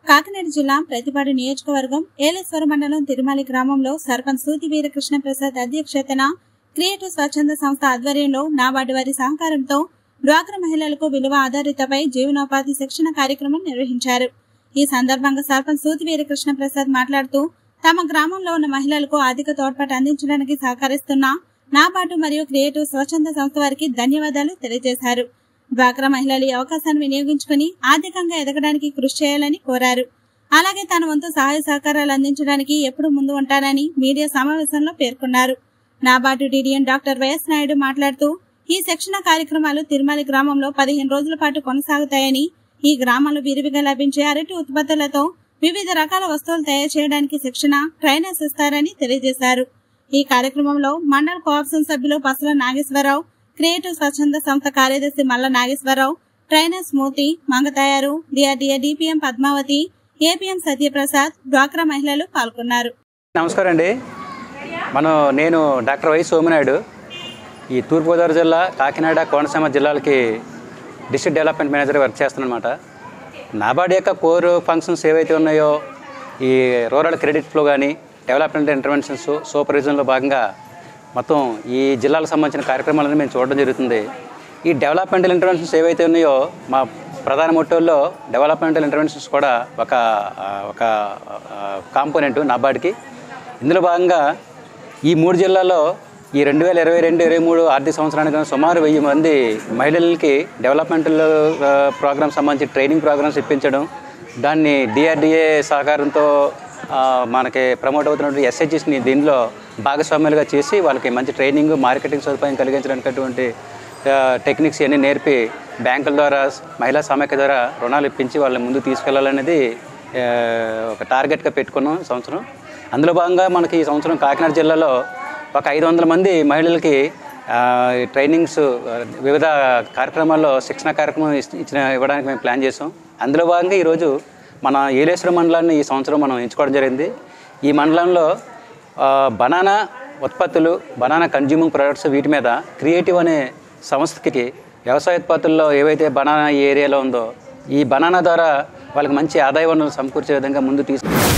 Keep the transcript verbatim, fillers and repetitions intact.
కాకినాడ జిల్లా ప్రతిపాడు నియోజకవర్గం ఏలేశ్వర మండలం తిరుమల గ్రామంలో సర్పంచ్ సూతి వీరకృష్ణ ప్రసాద్ అధ్యక్షతన క్రియేటివ్ స్వచ్ఛంద సంస్థ ఆధ్వర్యంలో నాబార్డు వారి సహకారంతో డ్వాక్రా మహిళలకు విలువ ఆధారితపై జీవనోపాధి శిక్షణ కార్యక్రమం నిర్వహించారు। ఈ సందర్భంగా సర్పంచ్ సూతి వీరకృష్ణ ప్రసాద్ మాట్లాడుతూ తమ గ్రామంలో ఉన్న మహిళలకు ఆర్థిక తోడ్పాటు అందించడానికి సహకరిస్తున్న నాబార్డు మరియు క్రియేటివ్ స్వచ్ఛంద సంస్థ వారికి ధన్యవాదాలు తెలియజేశారు। డ్వాక్రా మహిళలు ఈ అవకాశాన్ని వినియోగించుకుని ఆర్థికంగా ఎదగడానికి కృషి చేయాలని కోరారు। అలాగే తన వంతు సహాయ సహకారాలు అందించడానికి ఎప్పుడు ముందు ఉంటానని మీడియా సమావేశంలో పేర్కొన్నారు। NABARD DDN doctor YS Naidu మాట్లాడుతూ ఈ శిక్షణ కార్యక్రమాలు తిరుమల గ్రామంలో పదిహేను రోజుల పాటు కొనసాగుతాయని, ఈ గ్రామంలో విరివిగా లభించే అరటి ఉత్పత్తులతో వివిధ రకాల వస్తువులు తయారు చేయడానికి శిక్షణ ట్రైనర్స్ ఇస్తారని తెలియజేశారు। ఈ కార్యక్రమంలో మండల కోఆప్షన్ సభ్యులు పసల నాగేశ్వరరావు, క్రియేటివ్ స్వచ్ఛంద సంస్థ కార్యదర్శి Malla Nageswararao, trainers Murthy, Mangatayaru, DRDA DPM Padmavathi, APM Satyaprasad, డ్వాక్రా మహిళలు పాల్గొన్నారు। నమస్కారం అండి। మనం నేను డాక్టర్ వై సోమనాయుడు, ఈ తూర్పుగోదావరి జిల్లా కాకినాడ కోనసీమ జిల్లాలకి డిస్ట్రిక్ట్ డెవలప్మెంట్ మేనేజర్ వర్క్ చేస్తానన్నమాట। నాబార్డు యొక్క కోర్ ఫంక్షన్స్ ఏవైతే ఉన్నాయో ఈ రూరల్ క్రెడిట్ ఫ్లో కానీ డెవలప్మెంట్ ఇంటర్వెన్షన్స్ సూపర్విజన్లో భాగంగా మొత్తం ఈ జిల్లాలకు సంబంధించిన కార్యక్రమాలను మేము చూడడం జరుగుతుంది। ఈ డెవలప్మెంటల్ ఇంటర్వెన్షన్స్ ఏవైతే ఉన్నాయో మా ప్రధాన మోటోల్లో డెవలప్మెంటల్ ఇంటర్వెన్షన్స్ కూడా ఒక ఒక కాంపోనెంట్ నాబార్డుకి। ఇందులో భాగంగా ఈ మూడు జిల్లాల్లో ఈ రెండు వేల ఇరవై రెండు ఇరవై మూడు ఆర్థిక సంవత్సరానికి సుమారు వెయ్యి మంది మహిళలకి డెవలప్మెంటల్ ప్రోగ్రామ్స్ సంబంధించి ట్రైనింగ్ ప్రోగ్రామ్స్ ఇప్పించడం, దాన్ని డిఆర్డీఏ సహకారంతో మనకి ప్రమోట్ అవుతున్నటువంటి ఎస్హెచ్జిస్ని దీనిలో భాగస్వామ్యాలుగా చేసి వాళ్ళకి మంచి ట్రైనింగ్ మార్కెటింగ్ సదుపాయం కలిగించడానికి టెక్నిక్స్ అన్నీ నేర్పి బ్యాంకుల ద్వారా మహిళా సమాఖ్య ద్వారా రుణాలు ఇప్పించి వాళ్ళ ముందు తీసుకెళ్లాలనేది ఒక టార్గెట్గా పెట్టుకున్నాం ఈ సంవత్సరం। అందులో భాగంగా మనకి ఈ సంవత్సరం కాకినాడ జిల్లాలో ఒక ఐదు వందల మంది మహిళలకి ట్రైనింగ్స్ వివిధ కార్యక్రమాల్లో శిక్షణ కార్యక్రమం ఇచ్చిన ఇవ్వడానికి మేము ప్లాన్ చేసాం। అందులో భాగంగా ఈరోజు మన ఏలేశ్వర మండలాన్ని ఈ సంవత్సరం మనం ఎంచుకోవడం జరిగింది। ఈ మండలంలో బనానా ఉత్పత్తులు, బనానా కన్జ్యూమింగ్ ప్రొడక్ట్స్ వీటి మీద క్రియేటివ్ అనే సంస్థకి వ్యవసాయ ఉత్పత్తుల్లో ఏవైతే బనానా ఈ ఏరియాలో ఉందో ఈ బనానా ద్వారా వాళ్ళకి మంచి ఆదాయ వనరులు సమకూర్చే విధంగా ముందు తీసుకు